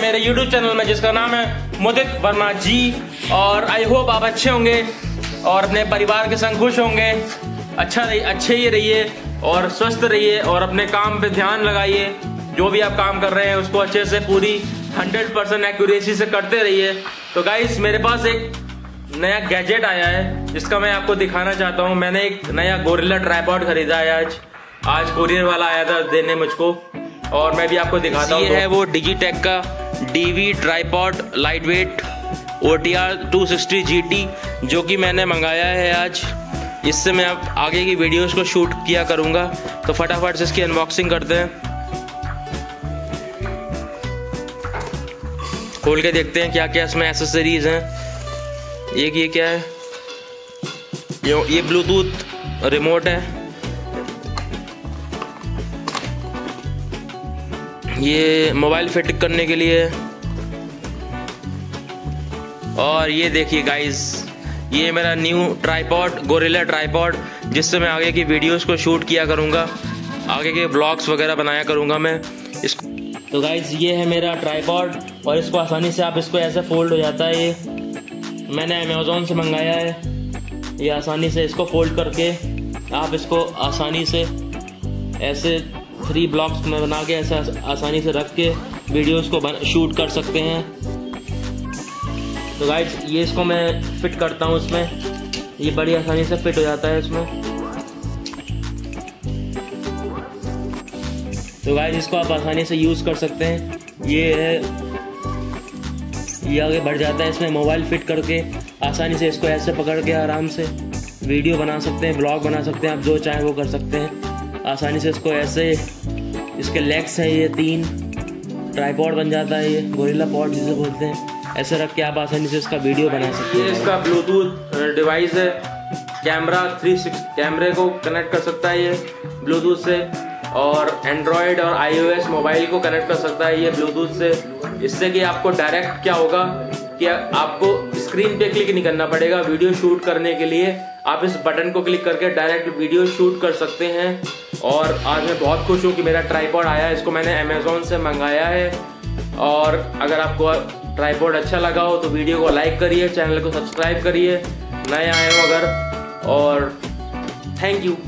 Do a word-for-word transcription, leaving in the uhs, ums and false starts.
मेरे YouTube channel में जिसका नाम है मुदित वर्मा जी। और आई होप आप अच्छे होंगे और अपने परिवार के संग खुश होंगे। अच्छा रही अच्छे ही रहिए और स्वस्थ रहिए और अपने काम पे ध्यान लगाइए। जो भी आप काम कर रहे हैं उसको अच्छे से पूरी हंड्रेड परसेंट एक्यूरेसी से करते रहिए। तो गाइस मेरे पास एक नया गैजेट आया है जिसका मैं आपको दिखाना चाहता हूँ। मैंने एक नया गोरिल्ला ट्राइपॉड खरीदा है आज आज कोरियर वाला आया था देने मुझको, और मैं भी आपको दिखाता हूँ। ये है वो डिजिटेक का DV tripod light weight O T R two sixty G T, जो कि मैंने मंगाया है आज। इससे मैं अब आगे की वीडियोस को शूट किया करूँगा। तो फटाफट से इसकी अनबॉक्सिंग करते हैं, खोल के देखते हैं क्या क्या इसमें एसेसरीज हैं। एक ये क्या है, ये ये ब्लूटूथ रिमोट है। ये मोबाइल फिट करने के लिए। और ये देखिए गाइस, ये मेरा न्यू ट्राइपॉड गोरिल्ला ट्राइपॉड, जिससे मैं आगे की वीडियोस को शूट किया करूँगा, आगे के ब्लॉग्स वगैरह बनाया करूँगा मैं इसको। तो गाइस ये है मेरा ट्राइपॉड और इसको आसानी से आप इसको ऐसे फोल्ड हो जाता है। ये मैंने अमेज़ॉन से मंगाया है। ये आसानी से इसको फोल्ड करके आप इसको आसानी से ऐसे थ्री ब्लॉक्स में बना के ऐसे आसानी से रख के वीडियोस को शूट कर सकते हैं। तो गाइस ये इसको मैं फिट करता हूँ इसमें, ये बड़ी आसानी से फिट हो जाता है इसमें। तो गाइस इसको आप आसानी से यूज़ कर सकते हैं। ये है, ये आगे बढ़ जाता है इसमें। मोबाइल फिट करके आसानी से इसको ऐसे पकड़ के आराम से वीडियो बना सकते हैं, ब्लॉग बना सकते हैं, आप जो चाहें वो कर सकते हैं आसानी से। इसको ऐसे, इसके लेग्स हैं ये तीन, ट्राइपॉड बन जाता है ये गोरिल्ला पॉड जिसे बोलते हैं। ऐसे रख के आप आसानी से इसका वीडियो बना सकते हैं। ये इसका ब्लूटूथ डिवाइस है, कैमरा थ्री सिक्स कैमरे को कनेक्ट कर सकता है ये ब्लूटूथ से, और एंड्रॉयड और आईओएस मोबाइल को कनेक्ट कर सकता है ये ब्लूटूथ से। इससे कि आपको डायरेक्ट क्या होगा कि आपको स्क्रीन पे क्लिक नहीं करना पड़ेगा वीडियो शूट करने के लिए। आप इस बटन को क्लिक करके डायरेक्ट वीडियो शूट कर सकते हैं। और आज मैं बहुत खुश हूँ कि मेरा ट्राइपॉड आया है। इसको मैंने अमेज़ॉन से मंगाया है। और अगर आपको ट्राइपॉड अच्छा लगा हो तो वीडियो को लाइक करिए, चैनल को सब्सक्राइब करिए नए आए हो अगर। और थैंक यू।